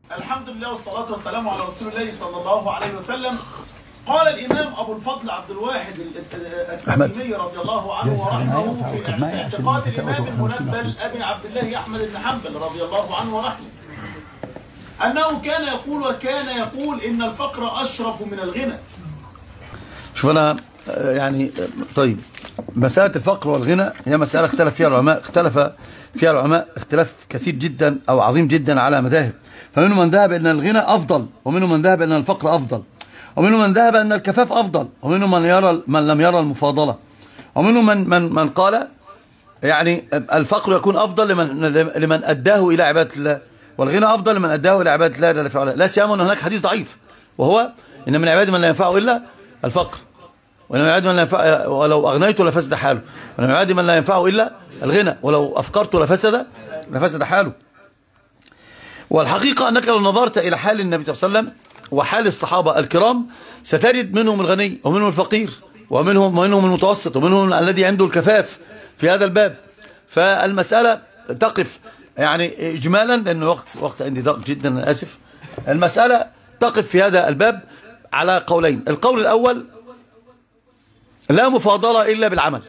الحمد لله والصلاة والسلام على رسول الله صلى الله عليه وسلم. قال الإمام أبو الفضل عبد الواحد التميمي رضي الله عنه ورحمه في اعتقاد الإمام المنبل أبي عبد الله أحمد بن حنبل رضي الله عنه ورحمه أنه كان يقول وكان يقول إن الفقر أشرف من الغنى. شوف أنا يعني طيب، مسألة الفقر والغنى هي مسألة اختلف فيها العلماء اختلاف كثير جدا أو عظيم جدا على مذاهب. فمنهم من ذهب أن الغنى أفضل، ومنهم من ذهب أن الفقر أفضل، ومنهم من ذهب أن الكفاف أفضل، ومنهم من لم يرى المفاضلة، ومنهم من قال يعني الفقر يكون أفضل لمن أداه إلى عبادة الله، والغنى أفضل لمن أداه إلى عبادة الله جل وعلا. لا سيما أن هناك حديث ضعيف وهو إن من عباد من لا ينفعه إلا الفقر، وإن من عباد من لا ينفع ولو أغنيت لفسد حاله، وإن من عباد من لا ينفعه إلا الغنى ولو أفقرت لفسد حاله. والحقيقة أنك لو نظرت إلى حال النبي صلى الله عليه وسلم وحال الصحابة الكرام ستجد منهم الغني ومنهم الفقير ومنهم المتوسط ومنهم الذي عنده الكفاف في هذا الباب. فالمسألة تقف يعني إجمالا، لأن الوقت عندي ضيق جدا أنا آسف. المسألة تقف في هذا الباب على قولين. القول الأول لا مفاضلة إلا بالعمل،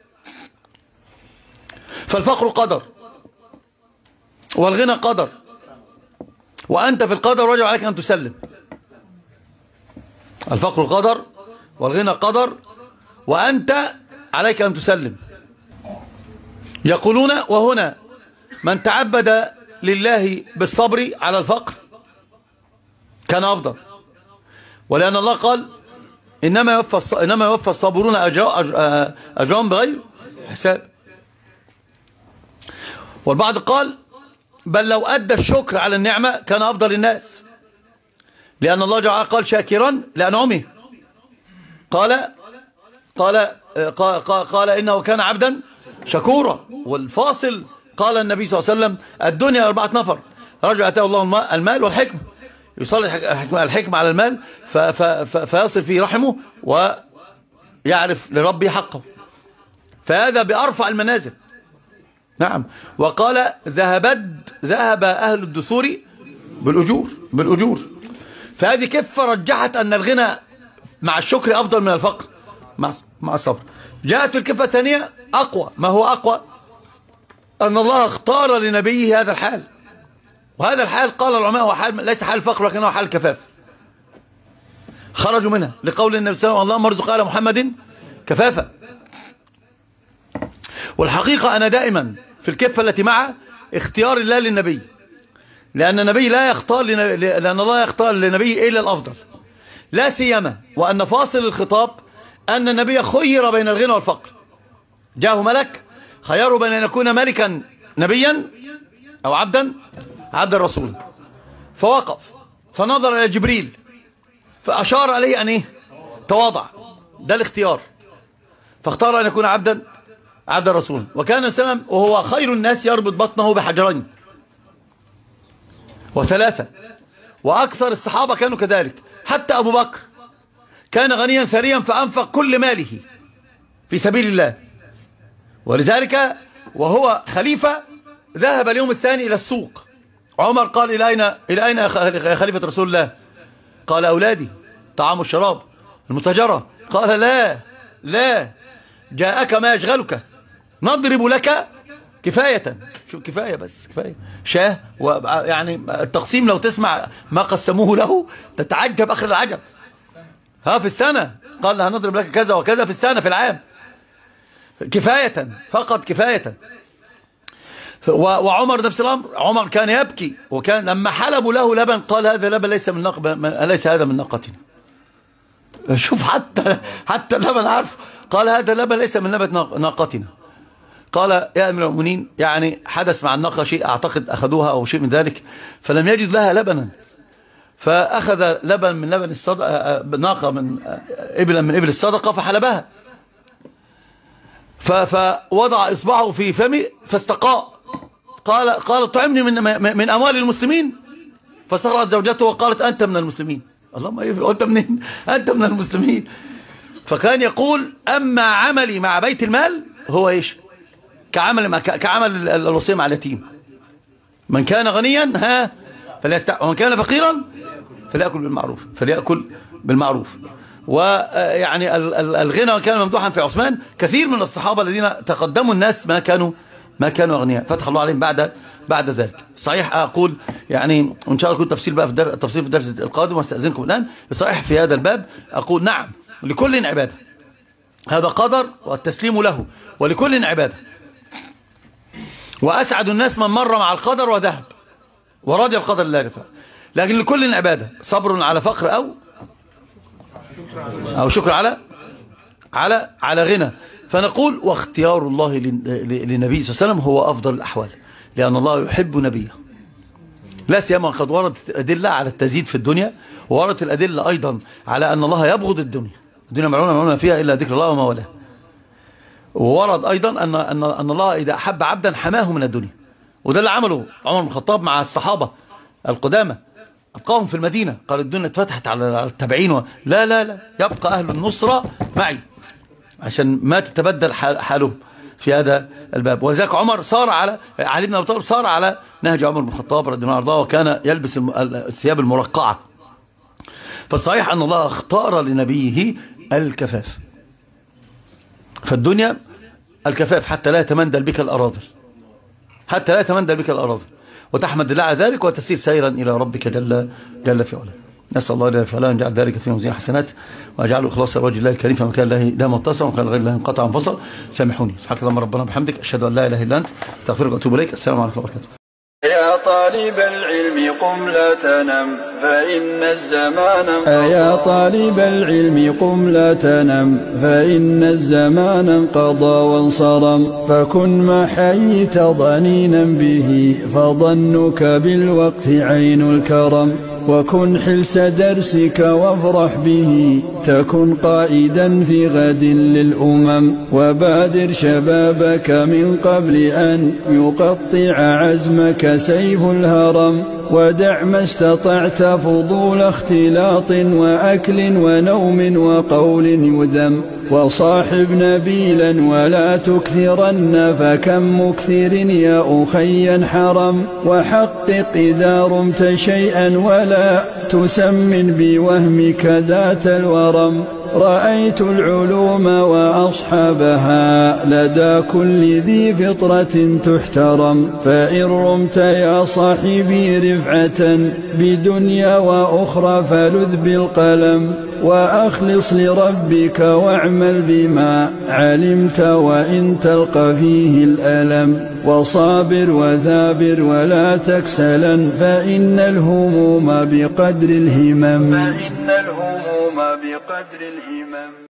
فالفقر قدر والغنى قدر، وأنت في القدر واجب عليك أن تسلم. الفقر قدر والغنى قدر وأنت عليك أن تسلم. يقولون وهنا من تعبد لله بالصبر على الفقر كان أفضل، ولأن الله قال إنما يوفى الصابرون أجرهم بغير حساب. والبعض قال بل لو أدى الشكر على النعمة كان أفضل الناس، لأن الله جل قال شاكرا لأنعمه، قال إنه كان عبدا شكورا. والفاصل قال النبي صلى الله عليه وسلم الدنيا 4 نفر، رجل أتاه الله المال والحكمة، يصلي الحكمة على المال فيصل فيه رحمه ويعرف لربه حقه، فهذا بأرفع المنازل. نعم. وقال ذهب أهل الدثور بالأجور. فهذه كفة رجحت أن الغنى مع الشكر أفضل من الفقر مع الصبر. جاءت في الكفة الثانية أقوى. ما هو أقوى؟ أن الله اختار لنبيه هذا الحال، وهذا الحال قال العلماء هو حال ليس حال الفقر ولكنه حال الكفاف، خرجوا منها لقول النبي صلى الله عليه وسلم اللهم ارزق آل محمد كفافة. والحقيقة أنا دائما في الكفة التي مع اختيار الله للنبي، لأن النبي لأن الله يختار لنبيه إلا الأفضل، لا سيما وأن فاصل الخطاب أن النبي خير بين الغنى والفقر. جاءه ملك خيره بين أن يكون ملكا نبيا أو عبدا رسولا، فوقف فنظر إلى جبريل فأشار عليه أن تواضع، ده الاختيار، فاختار أن يكون عبدا رسولا. وكان سلم وهو خير الناس يربط بطنه بحجرين و3، وأكثر الصحابة كانوا كذلك. حتى أبو بكر كان غنيا ثريا فأنفق كل ماله في سبيل الله، ولذلك وهو خليفة ذهب اليوم الثاني إلى السوق. عمر قال إلى أين يا خليفة رسول الله؟ قال أولادي، طعام الشراب، المتجرة. قال لا جاءك ما يشغلك، نضرب لك كفاية. شو كفاية؟ بس كفاية شاه. يعني التقسيم لو تسمع ما قسموه له تتعجب آخر العجب. في السنة قال هنضرب لك كذا وكذا في السنة في العام، كفاية فقط كفاية. وعمر نفس الأمر، عمر كان يبكي، وكان لما حلبوا له لبن قال هذا لبن ليس هذا من ناقتنا. شوف حتى اللبن عارف، قال هذا لبن ليس من لبن ناقتنا. قال يا أمير المؤمنين يعني حدث مع الناقة شيء أعتقد أخذوها أو شيء من ذلك فلم يجد لها لبنا، فأخذ لبن من لبن الصدقة، ناقة من إبل الصدقة فحلبها، فوضع إصبعه في فمه فاستقاء. قال طعمني من أموال المسلمين، فصرت زوجته وقالت أنت من المسلمين. اللهم أنت منين؟ أنت من المسلمين. فكان يقول أما عملي مع بيت المال هو إيش؟ كعمل الوصية مع اليتيم. من كان غنيا ومن كان فقيرا فليأكل بالمعروف. ويعني الغنى كان ممدوحا في عثمان. كثير من الصحابة الذين تقدموا الناس ما كانوا أغنياء، فتح الله عليهم بعد ذلك. صحيح أقول يعني وإن شاء الله يكون تفصيل بقى في الدرس القادم، واستأذنكم الآن. صحيح في هذا الباب أقول نعم لكل عبادة، هذا قدر والتسليم له، ولكل عبادة. وأسعد الناس من مر مع القدر وذهب ورضي بقدر الله، لكن لكل عبادة، صبر على فقر أو شكر على غنى. فنقول واختيار الله للنبي صلى الله عليه وسلم هو أفضل الأحوال، لأن الله يحب نبيه، لا سيما قد وردت الأدلة على التزيد في الدنيا، ووردت الأدلة أيضا على أن الله يبغض الدنيا ملعونة فيها إلا ذكر الله وما والاه. وورد أيضا أن الله إذا أحب عبدا حماه من الدنيا، وده اللي عمله عمر بن الخطاب مع الصحابة القدامى، أبقاهم في المدينة. قال الدنيا اتفتحت على التابعين لا يبقى أهل النصرة معي، عشان ما تتبدل حالهم في هذا الباب. ولذلك عمر صار علي بن أبي طالب صار على نهج عمر بن الخطاب رضي الله عنه، وكان يلبس الثياب المرقعة. فالصحيح أن الله اختار لنبيه الكفاف، فالدنيا الكفاف حتى لا يتمندل بك الأراذل، وتحمد الله على ذلك وتسير سيرا إلى ربك جل في علاه. نسأل الله جل في علاه أن يجعل ذلك في موازين حسنات، وأجعله إخلاصا لوجه الله الكريم، فمن كان الله دام متصل ومن كان غير الله انقطع انفصل. سامحوني. سبحانك اللهم ربنا وبحمدك، أشهد أن لا إله إلا أنت، أستغفرك وأتوب إليك. السلام عليكم ورحمة الله وبركاته. يا طالب العلم قم لا تنم فإن الزمان يا طالب العلم قم لا تنم فإن الزمان انقضى وانصرم، فكن ما حييت ضنينا به فظنك بالوقت عين الكرم، وكن حلس درسك وافرح به تكن قائدا في غد للأمم، وبادر شبابك من قبل أن يقطع عزمك سيف الهرم، ودع ما استطعت فضول اختلاط وأكل ونوم وقول يذم، وصاحب نبيلا ولا تكثرن فكم مكثر يا أخي حرم، وحقق إذا رمت شيئا ولا تسمن بوهمك ذات الورم، رأيت العلوم وأصحابها لدى كل ذي فطرة تحترم، فإن رمت يا صاحبي رفعة بدنيا وأخرى فلذ بالقلم، وأخلص لربك واعمل بما علمت وإن تلقى فيه الألم، وصابر وثابر ولا تكسلا فإن الهموم بقدر الهمم.